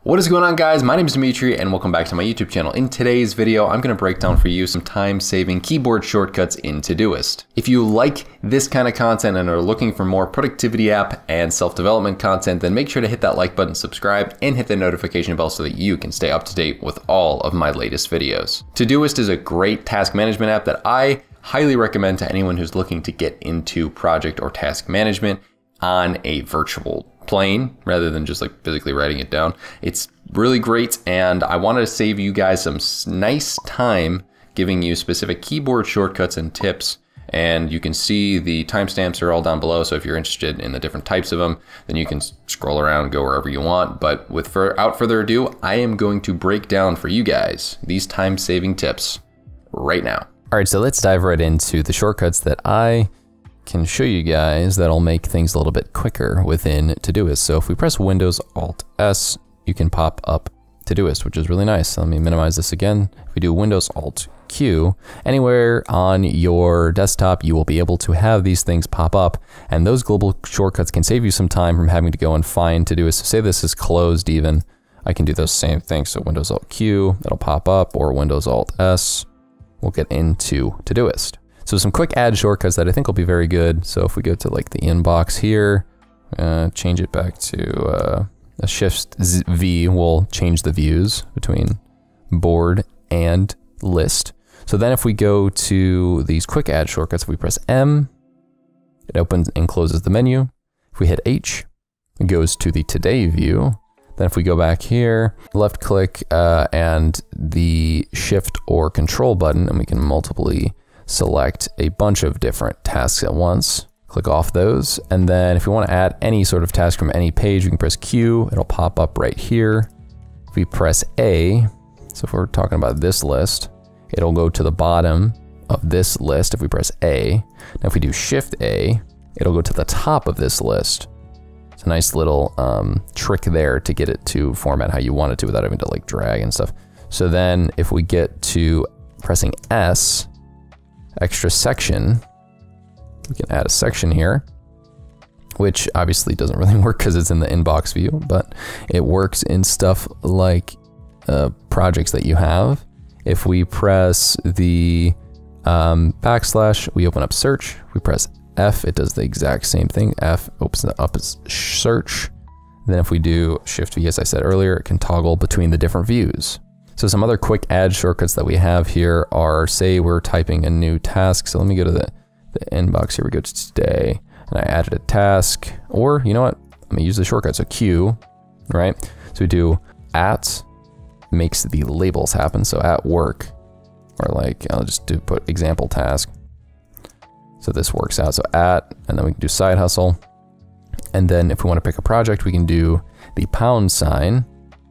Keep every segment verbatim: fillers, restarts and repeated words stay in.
What is going on, guys? My name is Dimitri and welcome back to my YouTube channel. In today's video, I'm going to break down for you some time-saving keyboard shortcuts in Todoist. If you like this kind of content and are looking for more productivity app and self-development content, then make sure to hit that like button, subscribe, and hit the notification bell so that you can stay up to date with all of my latest videos. Todoist is a great task management app that I highly recommend to anyone who's looking to get into project or task management on a virtual plane rather than just like physically writing it down. It's really great, and I wanted to save you guys some nice time giving you specific keyboard shortcuts and tips, and you can see the timestamps are all down below, so if you're interested in the different types of them, then you can scroll around, go wherever you want. But without further ado, I am going to break down for you guys these time-saving tips right now. All right, so let's dive right into the shortcuts that I can show you guys that'll make things a little bit quicker within Todoist. So if we press Windows Alt S, you can pop up Todoist, which is really nice. So let me minimize this again. If we do Windows Alt Q, anywhere on your desktop, you will be able to have these things pop up, and those global shortcuts can save you some time from having to go and find Todoist. So say this is closed even, I can do those same things. So Windows Alt Q, it'll pop up, or Windows Alt S, we'll get into Todoist. So some quick add shortcuts that I think will be very good. So if we go to like the inbox here, uh, change it back to uh, a Shift V will change the views between board and list. So then if we go to these quick add shortcuts, if we press M, it opens and closes the menu. If we hit H, it goes to the today view. Then if we go back here, left click uh, and the Shift or Control button, and we can multiply select a bunch of different tasks at once. Click off those, and then if we want to add any sort of task from any page, we can press Q, it'll pop up right here. If we press A, so if we're talking about this list, it'll go to the bottom of this list if we press A. Now if we do Shift A, it'll go to the top of this list. It's a nice little um, trick there to get it to format how you want it to without having to like drag and stuff. So then if we get to pressing S, extra section, we can add a section here, which obviously doesn't really work because it's in the inbox view, but it works in stuff like uh, projects that you have. If we press the um, backslash, we open up search. If we press F, it does the exact same thing. F opens up as search. Then if we do Shift V, as I said earlier, it can toggle between the different views. So some other quick add shortcuts that we have here are, say we're typing a new task. So let me go to the, the inbox here. We go to today, and I added a task, or you know what? Let me use the shortcut. So Q, right? So we do at, makes the labels happen. So at work, or like, I'll just do put example task. So this works out. So at, and then we can do side hustle. And then if we want to pick a project, we can do the pound sign.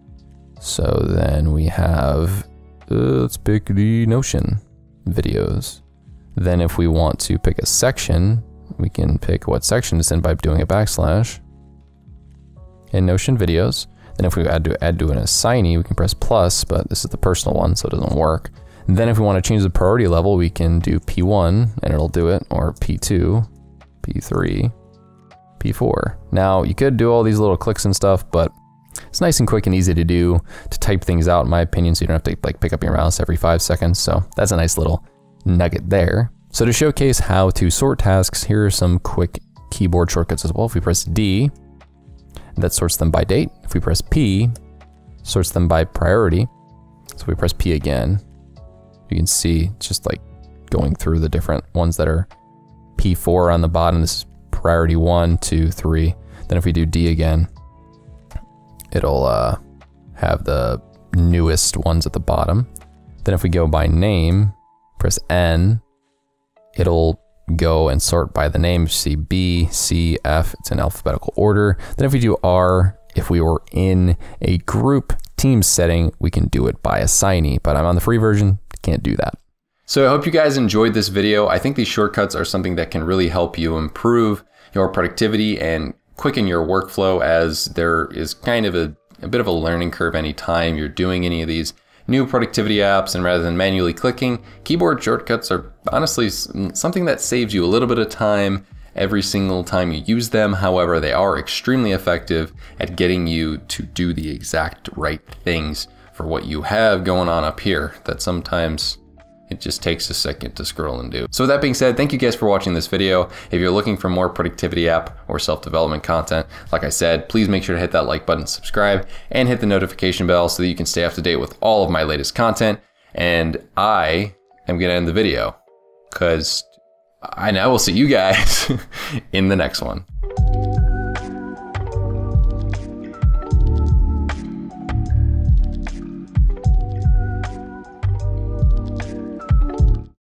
So then we have, uh, let's pick the Notion videos. Then if we want to pick a section, we can pick what section it's in by doing a backslash in Notion videos. Then if we add to add to an assignee, we can press plus, but this is the personal one, so it doesn't work. And then if we want to change the priority level, we can do P one and it'll do it, or P two, P three, P four. Now you could do all these little clicks and stuff, but it's nice and quick and easy to do, to type things out in my opinion, so you don't have to like pick up your mouse every five seconds. So that's a nice little nugget there. So to showcase how to sort tasks, here are some quick keyboard shortcuts as well. If we press D, that sorts them by date. If we press P, sorts them by priority. So if we press P again, you can see it's just like going through the different ones that are P four on the bottom. This is priority one, two, three. Then if we do D again, it'll uh, have the newest ones at the bottom. Then if we go by name, press N, it'll go and sort by the name. See B, C, F, it's in alphabetical order. Then if we do R, if we were in a group team setting, we can do it by assignee, but I'm on the free version, can't do that. So I hope you guys enjoyed this video. I think these shortcuts are something that can really help you improve your productivity and quicken your workflow, as there is kind of a, a bit of a learning curve anytime you're doing any of these new productivity apps, and rather than manually clicking, keyboard shortcuts are honestly something that saves you a little bit of time every single time you use them. However, they are extremely effective at getting you to do the exact right things for what you have going on up here that sometimes it just takes a second to scroll and do. So with that being said, thank you guys for watching this video. If you're looking for more productivity app or self-development content, like I said, please make sure to hit that like button, subscribe, and hit the notification bell so that you can stay up to date with all of my latest content. And I am gonna end the video because I now will see you guys in the next one.